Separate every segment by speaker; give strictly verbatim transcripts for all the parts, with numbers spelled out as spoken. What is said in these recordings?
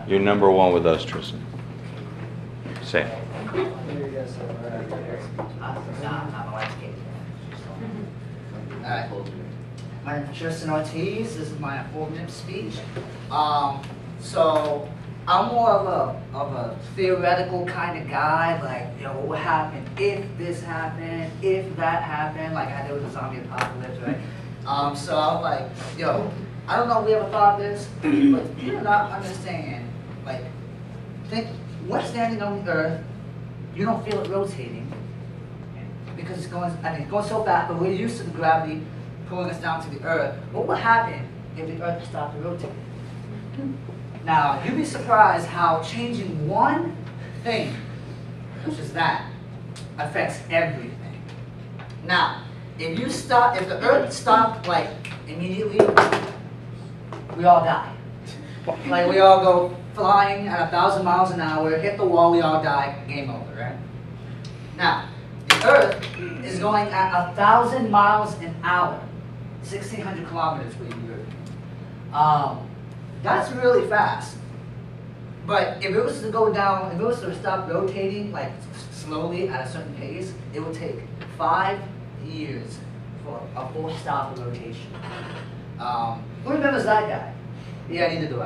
Speaker 1: You're number one with us, Tristan. Say it.
Speaker 2: Alright. My name is Tristan Ortiz. This is my four-minute speech. Um, so I'm more of a of a theoretical kind of guy. Like, yo, what would happen if this happened, if that happened? Like I did with the zombie apocalypse, right? Um, so I was like, yo, I don't know if we ever thought of this, but you do not understand. Like, think we're standing on the Earth. You don't feel it rotating because it's going. I mean, it's going so fast, but we're used to the gravity pulling us down to the Earth. What would happen if the Earth stopped rotating? Now, you'd be surprised how changing one thing, which is that, affects everything. Now, if you stop, if the Earth stopped like immediately, we all die. Like we all go flying at a thousand miles an hour, hit the wall, we all die, game over, right? Now, the Earth is going at a thousand miles an hour, sixteen hundred kilometers per year. Um, that's really fast. But if it was to go down, if it was to stop rotating like slowly at a certain pace, it would take five years for a full stop of rotation. Um, who remembers that guy? Yeah, neither do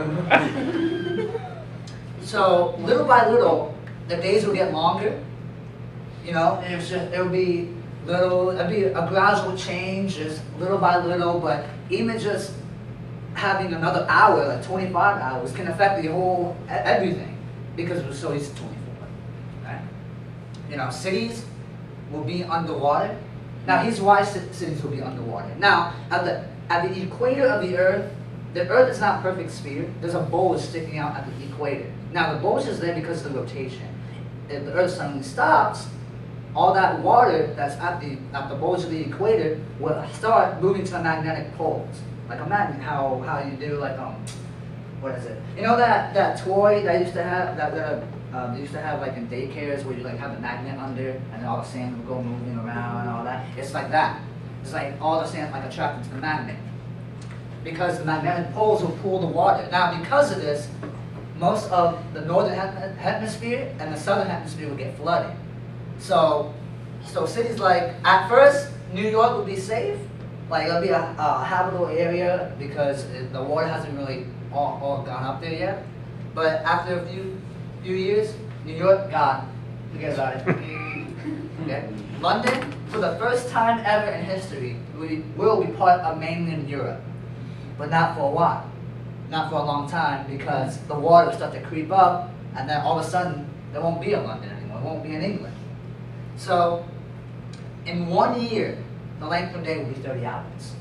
Speaker 2: I. So little by little, the days will get longer. You know, and it's just, it'll be little, it'll be a gradual change, just little by little. But even just having another hour, like twenty-five hours, can affect the whole everything because we're so used to twenty-four. Right? You know, cities will be underwater. Now, here's why cities will be underwater. Now, at the at the equator of the Earth, the Earth is not a perfect sphere. There's a bulge sticking out at the equator. Now, the bulge is there because of the rotation. If the Earth suddenly stops, all that water that's at the at the bulge of the equator will start moving to the magnetic poles, like a magnet. How how you do like um, what is it? You know that that toy that I used to have that that um, they used to have like in daycares where you like have the magnet under and all the sand will go moving around and all that. It's like that. It's like all the sand like attracted to the magnet because the magnetic poles will pull the water. Now, because of this, most of the northern hemisphere and the southern hemisphere will get flooded. So, so cities like, at first, New York would be safe. Like, it'll be a, a habitable area because it, the water hasn't really all, all gone up there yet. But after a few few years, New York, gone. Forget about it. Okay? London, for the first time ever in history, we will be part of mainland Europe. But not for a while. Not for a long time because the water will start to creep up and then all of a sudden, there won't be a London anymore. It won't be in England. So, in one year, the length of day will be thirty hours.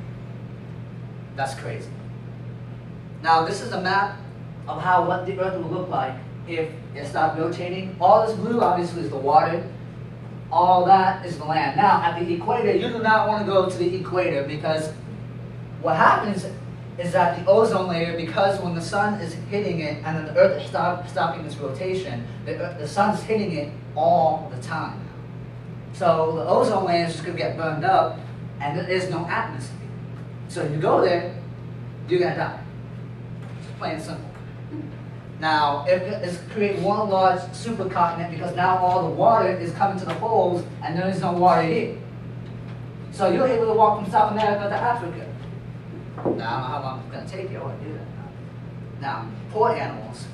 Speaker 2: That's crazy. Now, this is a map of how what the Earth will look like if it stopped rotating. All this blue, obviously, is the water. All that is the land. Now, at the equator, you do not want to go to the equator because what happens is that the ozone layer, because when the sun is hitting it and then the Earth is stop, stopping its rotation, the, the sun's hitting it all the time. So the ozone layer is just going to get burned up, and there is no atmosphere. So if you go there, you're going to die. It's plain and simple. Now, if it's create one large supercontinent because now all the water is coming to the poles, and there is no water here. So you're able to walk from South America to Africa. Now, I don't know how long it's going to take you. I want to do that now. Now, poor animals.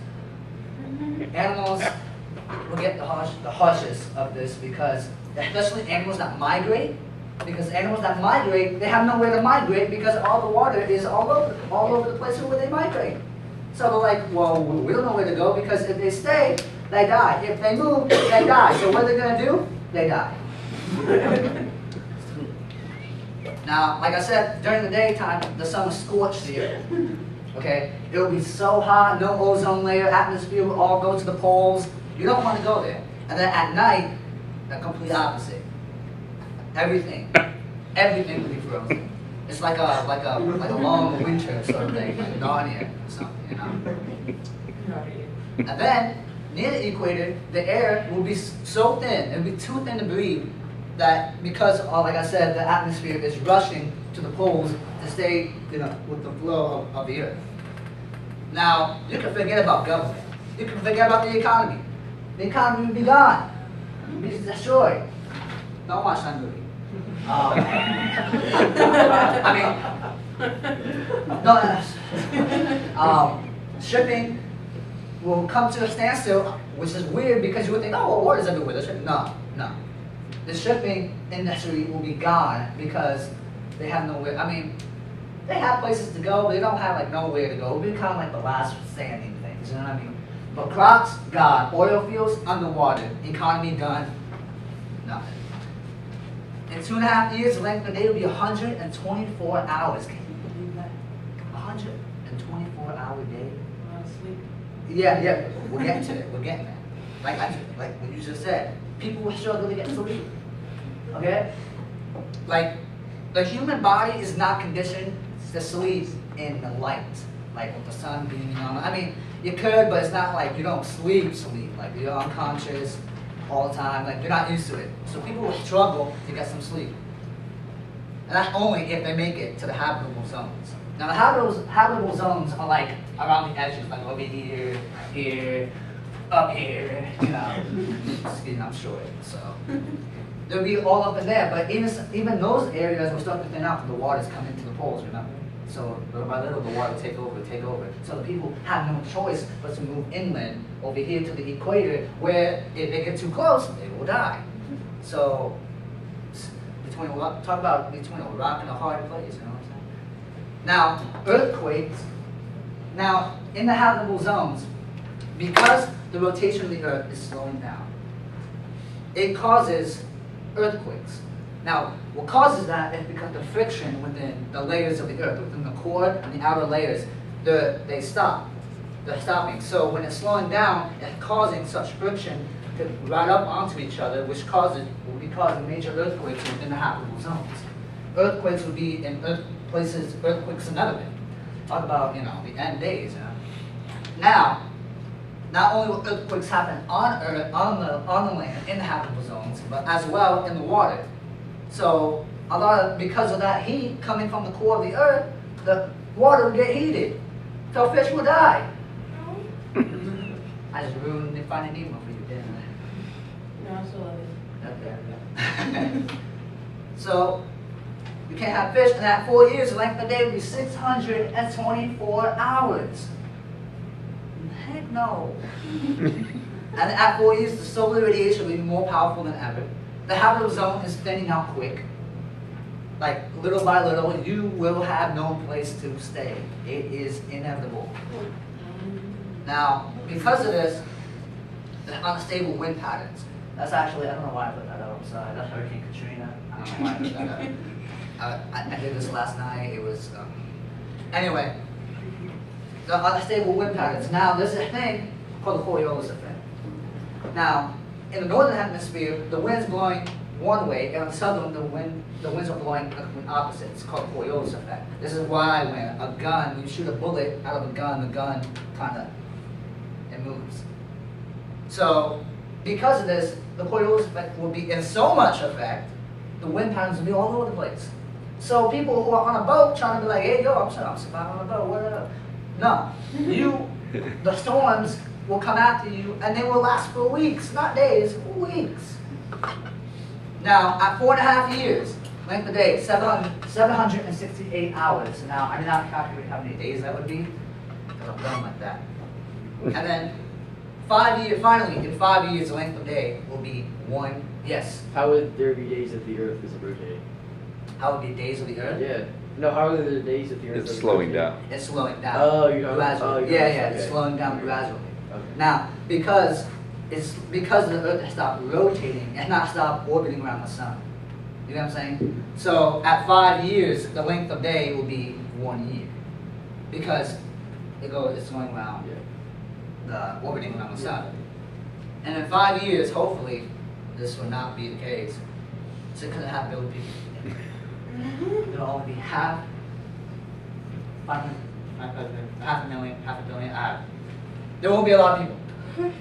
Speaker 2: Animals will get the harsh, the harshest of this because, especially animals that migrate, because animals that migrate, they have nowhere to migrate because all the water is all over, all over the place where they migrate. So they're like, well, we don't know where to go because if they stay, they die. If they move, they die. So what are they going to do? They die. Now, like I said, during the daytime, the sun will scorch the earth. Okay? It will be so hot, no ozone layer, atmosphere will all go to the poles. You don't want to go there. And then at night, the complete opposite. Everything, everything will be frozen. It's like a like a like a long winter sort of thing, like Narnia or something, you know. And then near the equator, the air will be so thin, it will be too thin to breathe. That because, oh, like I said, the atmosphere is rushing to the poles to stay, you know, with the flow of, of the Earth. Now, you can forget about government. You can forget about the economy. The economy will be gone. It will be destroyed. Don't watch that movie. Um, I mean, no, um, shipping will come to a standstill, which is weird because you would think, oh, well, water's everywhere. The ship- no, no. The shipping industry will be gone because they have nowhere. I mean, they have places to go, but they don't have like nowhere to go. It'll be kind of like the last standing things, you know what I mean? But crops, gone. Oil fields, underwater. Economy, done. Nothing. In two and a half years, the length of the day will be one hundred twenty-four hours. Can you believe that? one hundred twenty-four hour day. Yeah, yeah. We're getting to it. We're getting there. Like I, like what you just said, people will struggle to get sleep. Okay? Like the human body is not conditioned to sleep in the light, like with the sun beaming on. I mean, you could, but it's not like you don't sleep, sleep. Like you're unconscious all the time. Like you're not used to it. So people will struggle to get some sleep. And that's only if they make it to the habitable zones. Now the habitable, habitable zones are like around the edges, like over here, here, up here, you know. Excuse me, I'm short, so. There'll be all up in there, but even even those areas will start to thin out because the water's coming to the poles, remember? So little by little the water will take over, take over. So the people have no choice but to move inland over here to the equator where if they get too close, they will die. So between talk about between a rock and a hard place, you know what I'm saying? Now, earthquakes, now in the habitable zones, because the rotation of the earth is slowing down, it causes earthquakes. Now, what causes that is because the friction within the layers of the earth, within the core and the outer layers, they stop. They're stopping. So when it's slowing down, it's causing such friction to ride up onto each other, which causes will be causing major earthquakes within the habitable zones. Earthquakes would be in earth, places earthquakes have never been. Talk about, you know, the end days. You know? Now, not only will earthquakes happen on Earth, on the on the land, in the habitable zones, but as well in the water. So a lot of because of that heat coming from the core of the Earth, the water will get heated, so fish will die. I just ruined the Finding Nemo for you, didn't I?
Speaker 3: No, I still love it.
Speaker 2: Okay. So you can't have fish, and at four years, the length of the day will be six hundred twenty-four hours. Heck no. And at four years, the solar radiation will be more powerful than ever. The habitable zone is thinning out quick. Like, little by little, you will have no place to stay. It is inevitable. Now, because of this, the unstable wind patterns. That's actually, I don't know why I put that outside. That's Hurricane Katrina. I don't know why I put that up. I, I, I did this last night. It was, um, anyway. The unstable wind patterns. Now, there's a thing called the Coriolis effect. Now, in the northern hemisphere, the wind's blowing one way, and in the southern, the wind, the winds are blowing the opposite. It's called the Coriolis effect. This is why when a gun, you shoot a bullet out of a gun, the gun kind of, it moves. So, because of this, the Coriolis effect will be in so much effect, the wind patterns will be all over the place. So people who are on a boat trying to be like, hey, yo, I'm sorry, I'm surviving on a boat, what up? No, you, the storms will come after you, and they will last for weeks, not days, weeks. Now, at four and a half years, length of day, seven hundred sixty-eight hours. Now, I did not calculate how many days that would be, because I'm done like that. And then, five years, finally, in five years, the length of day will be one, yes.
Speaker 4: How would there be days if the Earth is rotating?
Speaker 2: How would be days of the earth?
Speaker 4: Yeah. No, how are there days if the Earth
Speaker 1: It's
Speaker 4: is
Speaker 1: slowing
Speaker 4: rotating?
Speaker 1: down.
Speaker 2: It's slowing down.
Speaker 4: Oh, you're talking
Speaker 2: gradually.
Speaker 4: oh, you're
Speaker 2: yeah,
Speaker 4: talking-
Speaker 2: yeah,
Speaker 4: okay.
Speaker 2: it's slowing down gradually.
Speaker 4: Okay.
Speaker 2: Now, because it's because the Earth has stopped rotating and not stopped orbiting around the sun. You know what I'm saying? So at five years, the length of day will be one year, because it goes it's going around
Speaker 4: Yeah.
Speaker 2: the orbiting around the sun. And in five years, hopefully, this will not be the case. So it couldn't have billion people. It'll only be half, five, half a half a million, half a billion. Uh, there won't be a lot of people.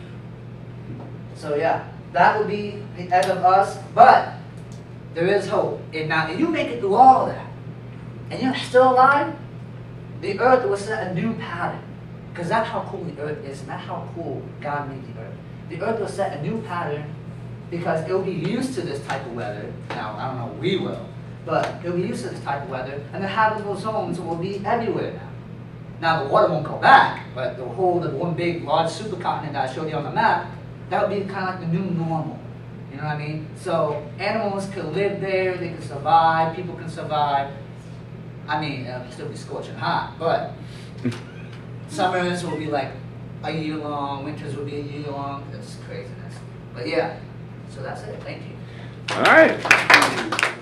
Speaker 2: So yeah, that would be the end of us. But there is hope. And now, if you make it through all of that, and you're still alive, the Earth will set a new pattern. Because that's how cool the earth is, and that's how cool God made the earth. The earth will set a new pattern because it will be used to this type of weather. Now, I don't know, we will, but it will be used to this type of weather, and the habitable zones will be everywhere now. Now, the water won't go back, but the whole, the one big, large supercontinent that I showed you on the map, that would be kind of like the new normal. You know what I mean? So animals can live there, they can survive, people can survive. I mean, it'll still be scorching hot, but summers will be like a year long, winters will be a year long. It's craziness. But yeah, so that's it. Thank you.
Speaker 1: All right.